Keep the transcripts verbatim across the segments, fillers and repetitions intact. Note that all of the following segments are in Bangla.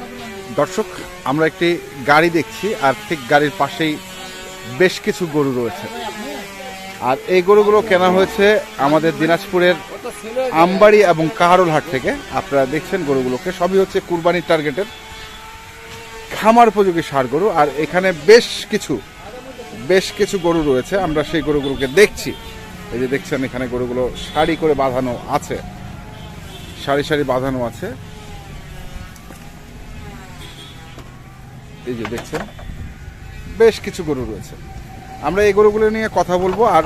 দর্শক, আমরা একটি গাড়ি দেখছি আর ঠিক গাড়ির পাশেই বেশ কিছু গরু রয়েছে। আর এই গরুগুলো কেনা হয়েছে আমাদের দিনাজপুরের আমবাড়ি এবং কাহারোল হাট থেকে। আপনারা দেখছেন গরুগুলোকে, সবই হচ্ছে কুরবানির টার্গেটের খামার উপযোগী ষাঁড় গরু। আর এখানে বেশ কিছু বেশ কিছু গরু রয়েছে, আমরা সেই গরুগুলোকে দেখছি। এই যে দেখছেন এখানে গরুগুলো সারি করে বাঁধানো আছে, সারি সারি বাঁধানো আছে। এই যে দেখছেন বেশ কিছু গরু রয়েছে। আমরা এই গরুগুলো নিয়ে কথা বলবো। আর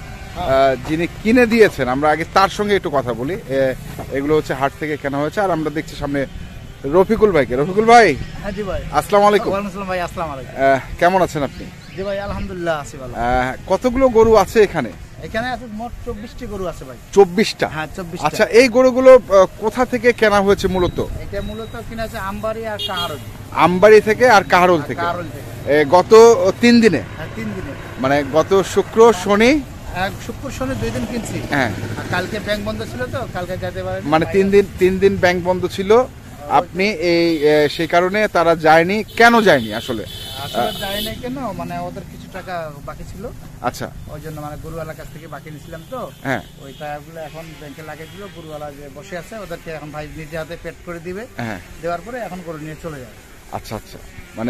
যিনি কিনে দিয়েছেন আমরা আগে তার সঙ্গে একটু কথা বলি। এগুলো হচ্ছে হাট থেকে কেনা হয়েছে। আর আমরা দেখছি সামনে রফিকুল ভাইকে। রফিকুল ভাই, হ্যাঁ জি ভাই, আসসালামু আলাইকুম। ওয়ালাইকুম আসসালাম ভাই, আসসালামু আলাইকুম। কেমন আছেন আপনি? জি ভাই, আলহামদুলিল্লাহ আছি ভালো। কতগুলো গরু আছে এখানে? এখানে আছে মোট চব্বিশটি গরু আছে ভাই। চব্বিশটা? হ্যাঁ, চব্বিশটা। আচ্ছা, এই গরুগুলো কোথা থেকে কেনা হয়েছে মূলত? এটা মূলত কিনা আছে আমবাড়ি আর কাহারোল। আমবাড়ি থেকে আর কাহারোল থেকে? কাহারোল থেকে। গত তিন দিনে? হ্যাঁ, তিন দিনে। মানে গত শুক্র শনি শুক্র শনি দুই দিন কিনছি। হ্যাঁ, কালকে ব্যাংক বন্ধ ছিল তো কালকে যেতে পারে, মানে তিন দিন তিন দিন ব্যাংক বন্ধ ছিল। আপনি এই সেই কারণে তারা যায়নি। কেন যায়নি আসলে? আসলে যায় না কেন, মানে ওদের কিছু টাকা বাকি ছিল। আচ্ছা, ওই জন্য মানে গরুওয়ালার কাছ থেকে বাকি নিয়েছিলাম তো। হ্যাঁ, ওই টাকাগুলো এখন ব্যাংকে লাগিয়ে দিল। গরুওয়ালা যে বসে আছে ওদেরকে এখন ভাই নিজে হাতে পেড করে দিবে। হ্যাঁ, দেওয়ার পরে এখন গরু নিয়ে চলে যাবে। আচ্ছা আচ্ছা, মানে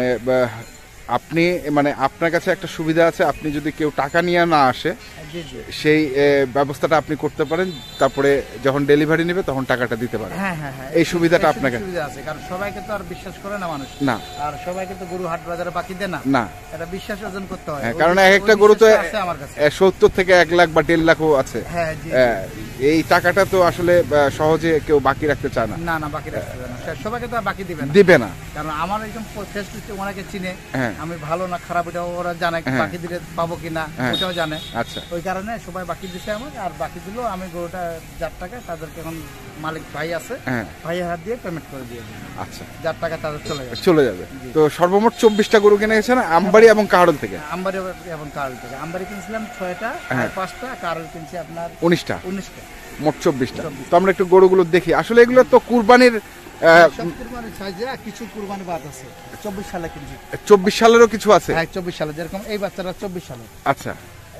আপনি মানে আপনার কাছে একটা সুবিধা আছে, আপনি যদি কেউ টাকা নিয়ে না আসে সেই ব্যবস্থাটা আপনি করতে পারেন, তারপরে যখন ডেলিভারি নেবে তখন টাকাটা দিতে পারেন। হ্যাঁ হ্যাঁ হ্যাঁ, এই সুবিধাটা আপনাকে সুবিধা আছে, কারণ সবাইকে তো আর বিশ্বাস করে না মানুষ। না, আর সবাইকে তো গরু হাট বাজারে বাকি দেয় না। না, এটা বিশ্বাস অর্জন করতে হয়। কারণ এক একটা গরু তো সত্তর থেকে এক লাখ বা দেড় লাখও আছে। হ্যাঁ, এই টাকাটা তো আসলে সহজে কেউ বাকি রাখতে চায় না। না না, বাকি রাখতে চায় না, সবাইকে তো বাকি দিবে না দিবে না। কারণ আমার একদম ফেসবুকে ওনাকে চিনে, আমি ভালো না খারাপ ওটা ওরা জানে, বাকি দিলে পাবো কিনা ওটাও জানে। আচ্ছা, ওই কারণে সবাই বাকি দিচ্ছে আমাকে। আর বাকি দিলেও আমি গরুটা যার টাকা তাদেরকে এখন মালিক ভাই আছে, ভাইয়ের হাত দিয়ে পেমেন্ট করে দিয়ে দিই। আচ্ছা, যার টাকা তাদের চলে যাবে চলে যাবে তো সর্বমোট চব্বিশটা গরু কিনে গেছেন আমবাড়ি এবং কাহারোল থেকে? আমবাড়ি এবং কাহারোল থেকে। আমবাড়ি কিনছিলাম ছয়টা, পাঁচটা, কাহারোল কিনছি আপনার উনিশটা। উনিশটা, মোট চব্বিশটা। তো আমরা একটু গরুগুলো দেখি। আসলে এগুলো তো কুরবানির কিছু কুরবানি বাদ আছে। চব্বিশ সালে কিনছি। চব্বিশ সালেরও কিছু আছে? হ্যাঁ, চব্বিশ সালে, যেরকম এই বাচ্চাটা চব্বিশ সালে। আচ্ছা,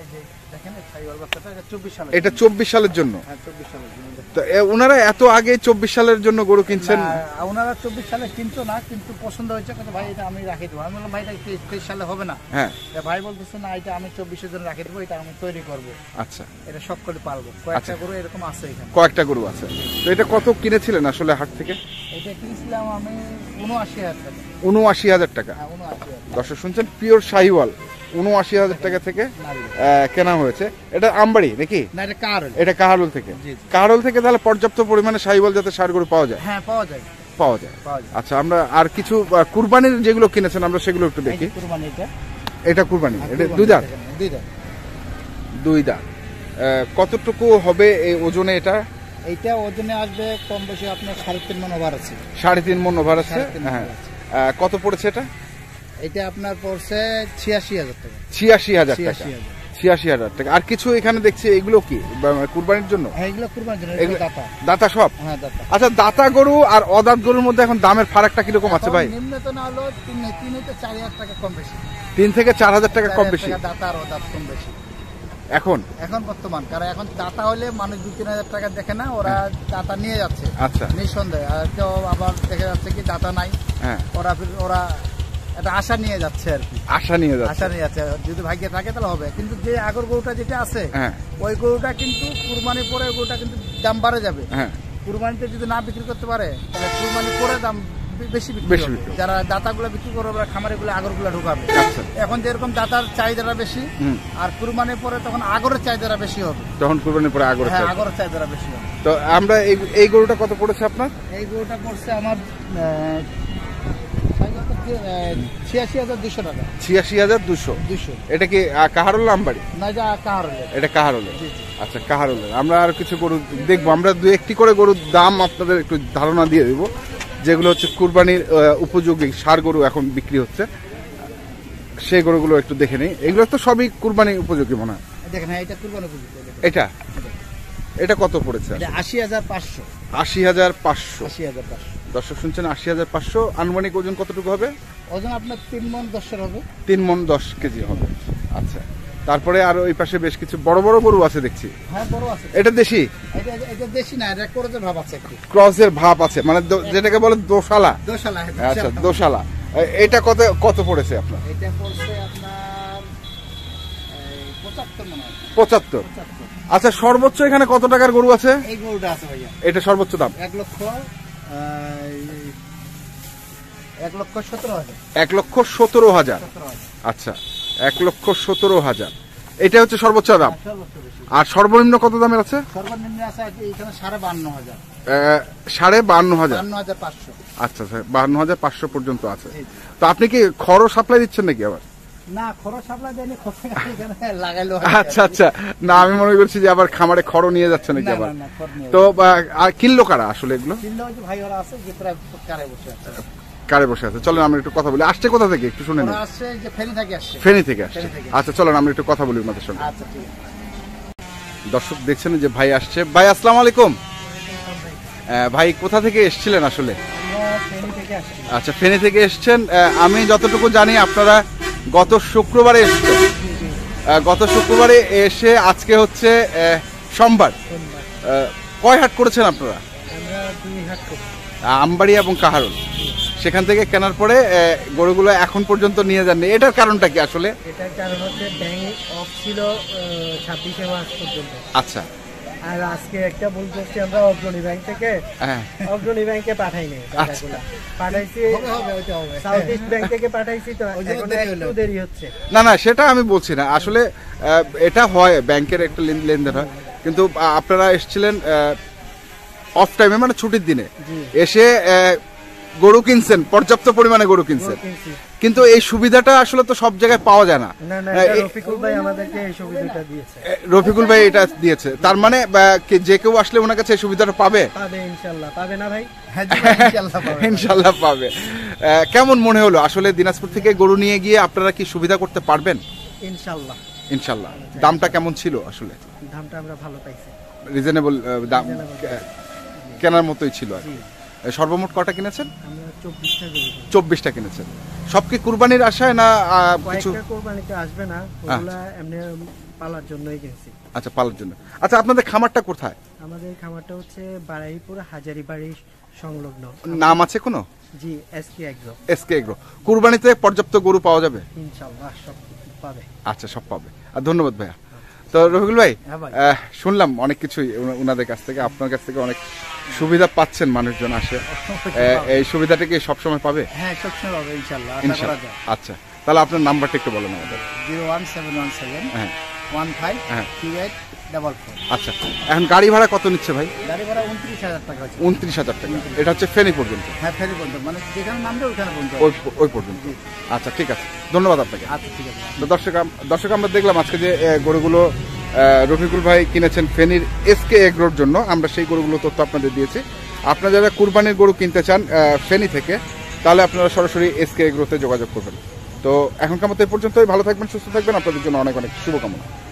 চব্বিশ সালে, এটা চব্বিশ সালের জন্য। হ্যাঁ, চব্বিশ সালের জন্য। তো ওনারা এত আগে চব্বিশ সালের জন্য গরু কিনছেন? ওনারা চব্বিশ সালে কিনতো না, কিন্তু পছন্দ হয়েছে, ভাই এটা আমি রাখি দেবো। আমি বললাম ভাই এটা তেইশ সালে হবে না। হ্যাঁ, ভাই বলতেছে না এটা আমি চব্বিশের জন্য রাখি দেবো, এটা আমি তৈরি করবো। আচ্ছা, এটা সব করে পারবো। কয়েকটা গরু এরকম আছে এখানে, কয়েকটা গরু আছে। তো এটা কত কিনেছিলেন আসলে হাট থেকে? এটা কিনেছিলাম আমি উনআশি হাজার টাকা। উনআশি হাজার টাকা? দর্শক শুনছেন, পিওর শাহিওয়াল উনআশি হাজার টাকা থেকে কেনা হয়েছে। এটা আমবাড়ি নাকি? না, এটা কাহারোল। এটা কাহারোল থেকে। কাহারোল থেকে তাহলে পর্যাপ্ত পরিমাণে শাহিওয়াল জাতের ষাঁড় গরু পাওয়া যায়? হ্যাঁ, পাওয়া যায় পাওয়া যায় আচ্ছা, আমরা আর কিছু কুরবানির যেগুলো কিনেছেন আমরা সেগুলো একটু দেখি। এটা কুরবানি, এটা দুই দাঁত? দুই দাঁত। দুই দাঁত। কতটুকু হবে এই ওজনে? এটা এইটা ওজনে আসবে কম বেশি আপনার সাড়ে তিন মন ওভার আছে। সাড়ে তিন মন ওভার আছে। হ্যাঁ, কত পড়েছে এটা? এটা আপনার পড়ছে ছিয়াশি হাজার টাকা। ছিয়াশি হাজার টাকা? ছিয়াশি হাজার টাকা। আর কিছু এখানে দেখছি, এগুলো কি কুরবানির জন্য? হ্যাঁ, এগুলো কুরবানির জন্য। দাতা দাতা সব? হ্যাঁ, দাতা। আচ্ছা, দাতা গরু আর অদাঁত গরুর মধ্যে এখন দামের ফারাকটা কিরকম আছে ভাই? নিম্ন তো না হলো তিন তিন থেকে চার হাজার টাকা কম বেশি। তিন থেকে চার হাজার টাকা কম বেশি দাতা আর অদাঁত কম বেশি এখন এখন বর্তমান। কারণ এখন দাতা হলে মানুষ দু তিন হাজার টাকা দেখে না, ওরা দাতা নিয়ে যাচ্ছে। আচ্ছা, নিঃসন্দেহে। আর কেউ আবার দেখা যাচ্ছে কি দাতা নাই, ওরা ওরা একটা আশা নিয়ে যাচ্ছে আর কি। আশা নিয়ে যাচ্ছে আশা নিয়ে যাচ্ছে যদি ভাগ্যে থাকে তাহলে হবে। কিন্তু যে আগর গরুটা যেটা আছে ওই গরুটা কিন্তু কুরবানি পরে গরুটা কিন্তু দাম বাড়ে যাবে। কুরবানিতে যদি না বিক্রি করতে পারে তাহলে কুরবানি পরে দাম বেশি বিক্রি হবে। যারা দাতাগুলো বিক্রি করবে খামারিগুলো আগরগুলো ঢুকাবে। এখন যেরকম দাতার চাহিদাটা বেশি, আর কুরবানির পরে তখন আগরের চাহিদাটা বেশি হবে। তখন কুরবানির পরে আগরের হ্যাঁ আগরের চাহিদাটা বেশি হবে। তো আমরা এই গরুটা কত পড়েছে আপনার? এই গরুটা পড়ছে আমার ছিয়াশি হাজার দুশো টাকা। ছিয়াশি হাজার দুশো? দুশো। এটা কি কাহারোল আমবাড়ি? না, এটা কাহারোলে। এটা কাহারোলে। আচ্ছা, কাহারোলে। আমরা আর কিছু গরু দেখবো। আমরা দু একটি করে গরুর দাম আপনাদের একটু ধারণা দিয়ে দেবো, যেগুলো হচ্ছে কুরবানির উপযোগী ষাঁড় গরু এখন বিক্রি হচ্ছে, সেই গরুগুলো একটু দেখে নিই। এগুলো তো সবই কুরবানি উপযোগী মনে হয়। দেখেন, এটা কুরবানি উপযোগী। এটা এটা কত পড়েছে? আশি হাজার পাঁচশো। আশি হাজার পাঁচশো? আশি হাজার পাঁচশো। দর্শক শুনছেন আশি হাজার পাঁচশো। আনুমানিক ওজন কতটুকু হবে? ওজন আপনার তিন মন দশের হবে। তিন মন দশ কেজি হবে। আচ্ছা, তারপরে আর ওই পাশে বেশ কিছু বড় বড় গরু আছে দেখছি। হ্যাঁ, বড় আছে। এটা দেশি? এটা এটা দেশি না, এটা ক্রসের ভাব আছে একটু। ক্রসের ভাব আছে, মানে যেটাকে বলে দোশালা। দোশালা। আচ্ছা, দোশালা। এটা কত কত পড়েছে আপনার? এটা পড়ছে আপনার পঁচাত্তর মনে হয়। পঁচাত্তর। আচ্ছা, সর্বোচ্চ এখানে কত টাকার গরু আছে? এই গরুটা আছে ভাইয়া, এটা সর্বোচ্চ দাম এক লক্ষ এক লক্ষ সতেরো হাজার। এক লক্ষ সতেরো হাজার। আচ্ছা, এক লক্ষ সতেরো হাজার এটা হচ্ছে সর্বোচ্চ দাম। আর সর্বনিম্ন কত দামের আছে? সর্বনিম্ন আছে এখানে সাড়ে বান্ন হাজার। সাড়ে বান্ন হাজার। বান্ন হাজার পাঁচশো। আচ্ছা, বান্ন হাজার পাঁচশো পর্যন্ত আছে। তো আপনি কি খড় সাপ্লাই দিচ্ছেন নাকি আবার? না, খড় সাপ্লাই দেয়নি, লাগাইলো। আচ্ছা আচ্ছা, না আমি মনে করছি যে আবার খামারে খড় নিয়ে যাচ্ছে নাকি আবার। তো আর কিনলো কারা আসলে এগুলো? ভাই ওরা আছে যে প্রায় কারে বসে আছে। কারে বসে আছে, চলেন আমরা একটু কথা বলি। আসছে কোথা থেকে একটু শুনে নিন। আসছে যে ফেনী থেকে আসছে। ফেনী থেকে আসছে। আচ্ছা, চলেন আমরা একটু কথা বলি ওনাদের সঙ্গে। আচ্ছা, ঠিক আছে। দর্শক দেখছেন যে ভাই আসছে। ভাই আসসালামু আলাইকুম। ভাই কোথা থেকে এসেছিলেন আসলে? আচ্ছা, ফেনী থেকে এসছেন। আমি যতটুকু জানি আপনারা গত শুক্রবারে এসছেন। গত শুক্রবারে এসে আজকে হচ্ছে সোমবার। কয় হাট করেছেন আপনারা? আমবাড়ি এবং কাহারোল। সেখান থেকে কেনার পরে গরুগুলো এখন পর্যন্ত নিয়ে যাননি, এটার কারণটা কি আসলে? এটার কারণ হচ্ছে ব্যাংক অফ ছিল ছাব্বিশে মার্চ পর্যন্ত। আচ্ছা, আর আজকে একটা ভুল করছি আমরা, অগ্রণী ব্যাংক থেকে অগ্রণী ব্যাংকে পাঠাইনি, পাঠাইছি সাউথ ইস্ট ব্যাংক থেকে পাঠাইছি। তো একটু দেরি হচ্ছে। না না, সেটা আমি বলছি না, আসলে এটা হয় ব্যাংকের একটা লেনদেন হয়, কিন্তু আপনারা এসেছিলেন অফ টাইমে, মানে ছুটির দিনে এসে গরু কিনছেন, পর্যাপ্ত পরিমাণে গরু কিনছেন, কিন্তু এই সুবিধাটা আসলে তো সব জায়গায় পাওয়া যায় না। রফিকুল ভাই আমাদেরকে এই সুবিধাটা দিয়েছে। রফিকুল ভাই এটা দিয়েছে, তার মানে যে কেউ আসলে ওনার কাছে এই সুবিধাটা পাবে? পাবে ইনশাআল্লাহ। পাবে না ভাই? ইনশাআল্লাহ পাবে। কেমন মনে হলো আসলে দিনাজপুর থেকে গরু নিয়ে গিয়ে আপনারা কি সুবিধা করতে পারবেন? ইনশাআল্লাহ। ইনশাআল্লাহ। দামটা কেমন ছিল আসলে? দামটা আমরা ভালো পাইছি, রিজনেবল দাম, কেনার মতোই ছিল আর কি। সর্বমোট কটা কিনেছেন? চব্বিশটা কিনেছেন। সব কি কুরবানির আশায় না কিছু? কুরবানিতে আসবে না, ওগুলা এমনি পালার জন্যই কিনছি। আচ্ছা, পালার জন্য। আচ্ছা, আপনাদের খামারটা কোথায়? আমাদের খামারটা হচ্ছে বাড়াইপুর হাজারিবাড়ি সংলগ্ন। নাম আছে কোনো? জি, এসকে এগ্রো। SK Agro. কুরবানিতে পর্যাপ্ত গরু পাওয়া যাবে ইনশাআল্লাহ, সব পাবে। আচ্ছা, সব পাবে। আর ধন্যবাদ ভাইয়া। তো রফিকুল ভাই, শুনলাম অনেক কিছুই ওনাদের কাছ থেকে, আপনার কাছ থেকে অনেক সুবিধা পাচ্ছেন, মানুষজন আসে, এই সুবিধাটা কি সবসময় পাবে? হ্যাঁ, সবসময় পাবে ইনশাআল্লাহ। আচ্ছা, তাহলে আপনার নাম্বারটা একটু বলেন আমাদের। Zero one seven one seven one five three eight double four. আচ্ছা, এখন গাড়ি ভাড়া কত নিচ্ছে ভাই? গাড়ি ভাড়া উনত্রিশ হাজার টাকা। উনত্রিশ হাজার টাকা। এটা হচ্ছে ফেনী পর্যন্ত? হ্যাঁ, ফেনী পর্যন্ত, মানে যেখানে নামবে ওখানে পর্যন্ত, ওই পর্যন্ত। আচ্ছা, ঠিক আছে, ধন্যবাদ আপনাকে। আচ্ছা, ঠিক আছে। তো দর্শক দর্শক আমরা দেখলাম আজকে যে গরুগুলো রফিকুল ভাই কিনেছেন ফেনীর এসকে এগ্রোর জন্য, আমরা সেই গরুগুলো তথ্য আপনাদের দিয়েছি। আপনারা যারা কুরবানির গরু কিনতে চান ফেনী থেকে, তাহলে আপনারা সরাসরি এসকে এগ্রোতে যোগাযোগ করবেন। তো এখনকার মতো এই পর্যন্তই। ভালো থাকবেন, সুস্থ থাকবেন, আপনাদের জন্য অনেক অনেক শুভকামনা।